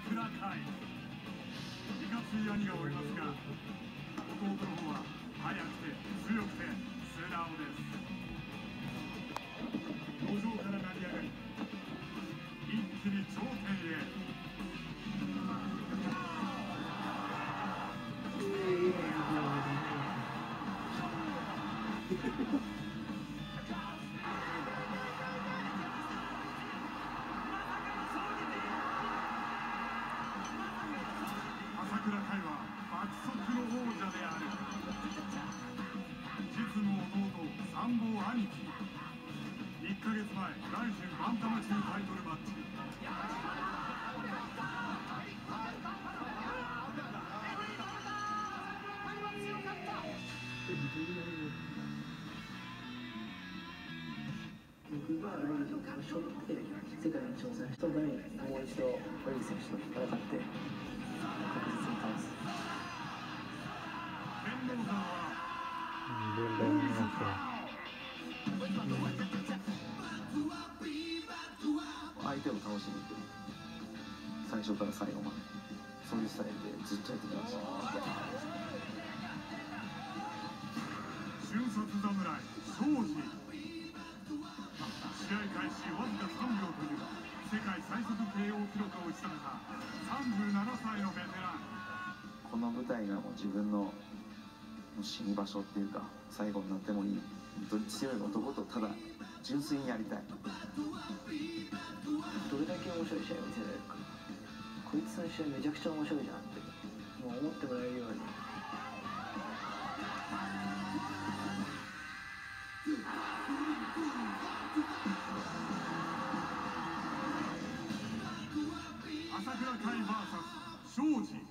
倉海、いかつい兄がおりますが、弟の方は速くて強くて素直です。路上から成り上がり、一気に頂点へ。朝倉海は爆速の王者である。実の弟参謀兄貴。1ヶ月前、ライジンバンタム級タイトルマッチ。 僕がライジンを背負って世界に挑戦したためにもう一度オリ選手と戦って確実に倒す。 天皇山は相手を倒しに行く、最初から最後までそういうスタイルでずっとやってきました。 瞬殺侍庄司。試合開始わずか3秒という世界最速 KO 記録を打ち立てた37歳のベテラン。 この舞台がもう自分の死に場所っていうか、最後になってもいい本当に強い男とただ純粋にやりたい。 どれだけ面白い試合を見せられるか、こいつの試合めちゃくちゃ面白いじゃんってもう思ってもらえるように。 朝倉海 VS 庄司。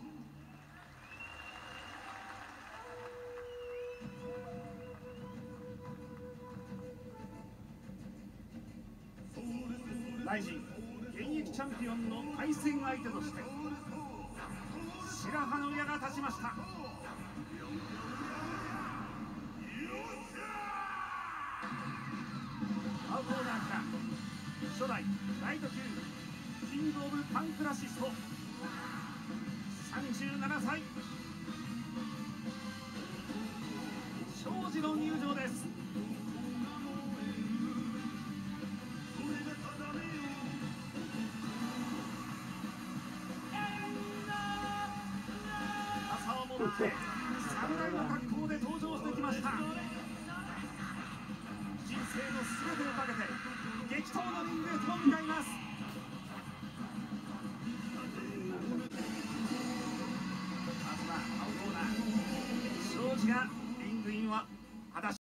ライジン現役チャンピオンの対戦相手として白羽の矢が立ちました。青コーナーから初代ライト級キングオブパンクラシスト37歳庄司の入場です。朝をもって侍の格好で登場してきました。人生の全てをかけて激闘のリングへと向かいます。まずは青コーナー庄司がリングインは果たし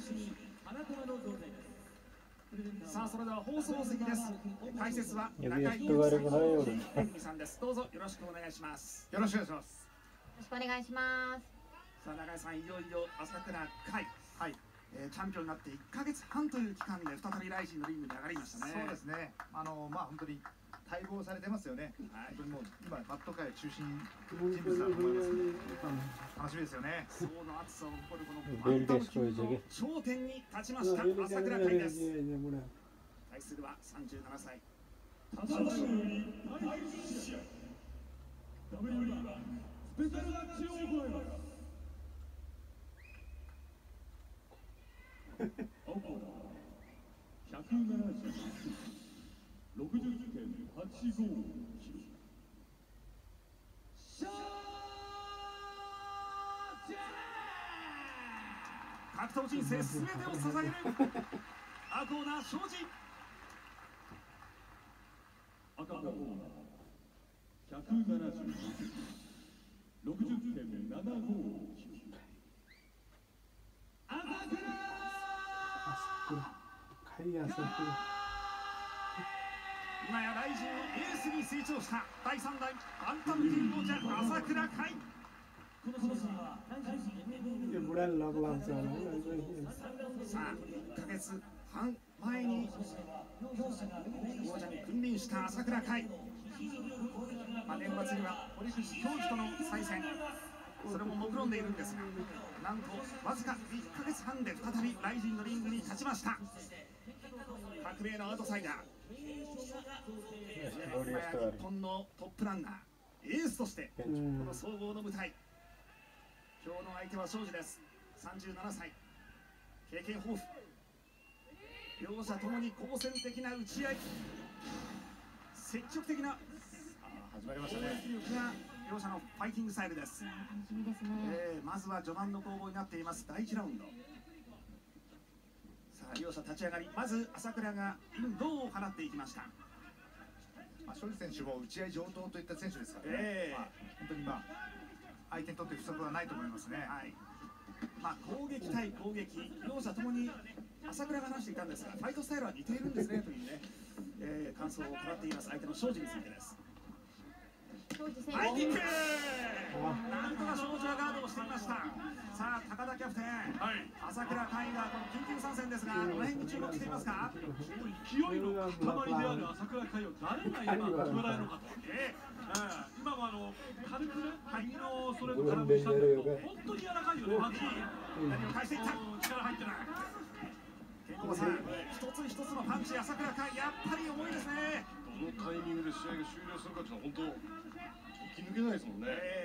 さあそれでは放送席です。解説は中井人があれば早いよね。 さんです。どうぞよろしくお願いします。 よろしくお願いします。 よろしくお願いします。 さあ中井さん、いよいよ朝倉海、はい、チャンピオンになって1ヶ月半という期間で再びライジンのリングに上がりましたね。 そうですね。まあ本当に待望されてますよね。はい、本当にもう今バット界中心人物だと思いますので、楽しみですよね。 層の厚さを誇るこのバンタム級の頂点に立ちました朝倉海です。対するは37歳。格闘人生すべてを捧げる赤コーナー庄司。 赤コーナー170、60.759。 今やライジンのエースに成長した第3代バンタム級王者朝倉海。さあ1ヶ月半前に王者に君臨した朝倉海、年末には堀口恭司との再戦、それも目論んでいるんですが、なんとわずか1ヶ月半で再びライジンのリングに立ちました。革命のアウトサイダー、日本のトップランナー、エースとしてこの総合の舞台、今日の相手は庄司です。37歳、経験豊富、両者ともに好戦的な打ち合い、積極的な始まりましたね。 攻撃力が両者のファイティングスタイルです。 楽しみですね。 まずは序盤の攻防になっています第1ラウンド。さあ両者立ち上がり、まず朝倉が銅を放っていきました。 庄司選手も打ち合い上等といった選手ですからね。本当に相手にとって不足はないと思いますね。 はい、攻撃対攻撃、両者ともに朝倉が話していたんですが、ファイトスタイルは似ているんですねというね、感想を語っています。相手の庄司についてです。ハイキック、なんとか庄司はガードをしていました。さあ高田キャプテン、朝倉海がこの緊急参戦ですが、どの辺に注目していますか。 勢いの塊である朝倉海を誰が今捉えるのかと。今も軽く右のストレート空振りしたんだけど、本当に柔らかいよね。パンチ何を返していった。 力入ってない。 健康さん、一つ一つのパンチ、朝倉海やっぱり重いですね。 どのタイミングで試合が終了するかっていうのは本当生き抜けないですもんね。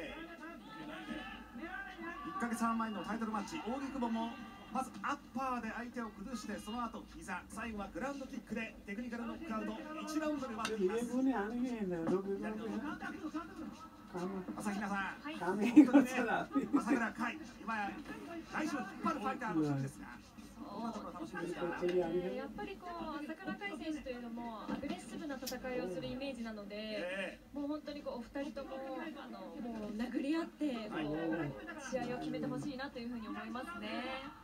1ヶ月半前のタイトルマッチ、扇久保もまずアッパーで相手を崩して、その後膝、最後はグラウンドキックでテクニカルノックアウト、1ラウンドで割っています。朝比奈さん、本当にね、朝倉海、今や来週引っ張るファイターの一人ですが、どんなところ楽しみですか。 やっぱり朝倉海選手というのもアグレッシブな戦いをするイメージなので、もう本当にお二人とももう殴り合って試合を決めてほしいなというふうに思いますね。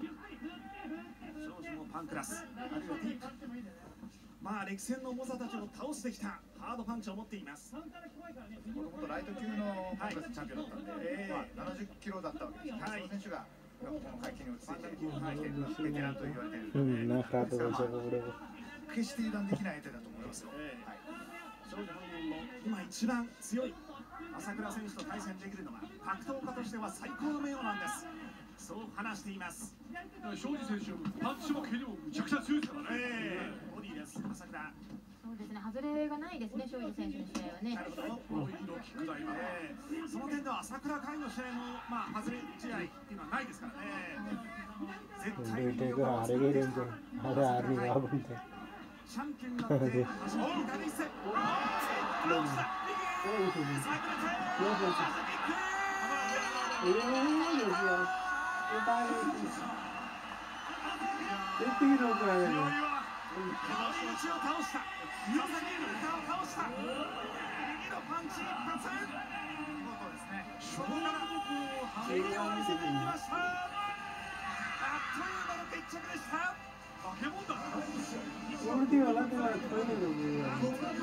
庄司もパンクラス、あるいはディープ、歴戦の猛者たちを倒してきたハードパンチを持っています。 もともとライト級のパンクラスチャンピオンだったんで、70キロだったわけです。その選手がこの階級に落ち着いてベテランと言われているので、決して油断できない相手だと思いますよ。 庄司本人も今一番強い朝倉選手と対戦できるのは格闘家としては最高の名誉なんです、そう話しています。 庄司選手、パンチも蹴りもむちゃくちゃ強いですからね。 ボディです、朝倉。 そうですね、外れがないですね、庄司選手の試合はね。 なるほど、その点では朝倉海の試合も外れ試合っていうのはないですからね。絶対にチャンピオンになって初めて初めて一戦。森口を倒した、佐々木歌を倒した、右のパンチ一発、見事ですね。そこから蹴りを見せていきました。 という間の決着でした。 化け物だな。 俺ではなくなるトイレの上は。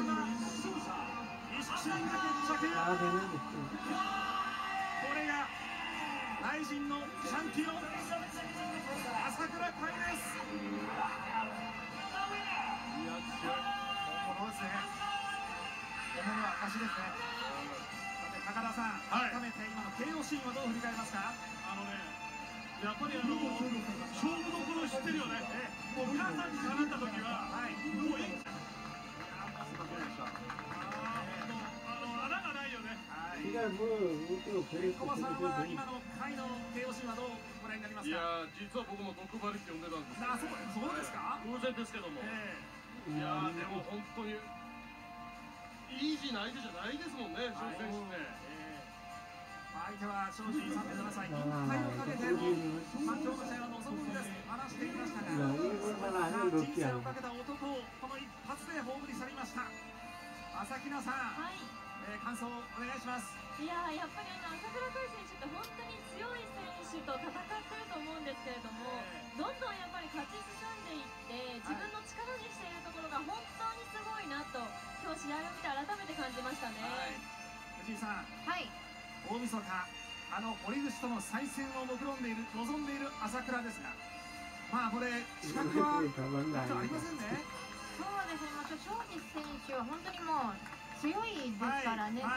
意識しないが決着。 ああ、出ないです。 これが大臣のチャンピオン朝倉海です。 いや、強い。 本物ですね。本物は証ですね。 高田さん、改めて今の KO シーンはどう振り返りますか？ やっぱり勝負どころ知ってるよね。もう母さんに絡んだ時は、もういい。穴がないよね。 小馬さんは今の回の KO シーンはどうご覧になりますか？ いや、実は僕も毒針って呼んでたんです。 あ、そうですか？ 偶然ですけども。いや、でも本当にイージーな相手じゃないですもんね、庄司選手って。 相手は庄司37歳、引退をかけても今日の試合は望むんですと話していましたが、人生をかけた男をこの一発で葬り去りました。朝比奈さん、感想をお願いします。 いややっぱり朝倉海選手って本当に強い選手と戦ってると思うんですけれども、どんどんやっぱり勝ち進んでいって自分の力にしているところが本当にすごいなと今日試合を見て改めて感じましたね。 藤井さん、 はい、 大晦日、堀口との再戦を望んでいる朝倉ですが、まあこれ資格はありませんね。 そうですね、庄司選手は本当にもう強いですからね、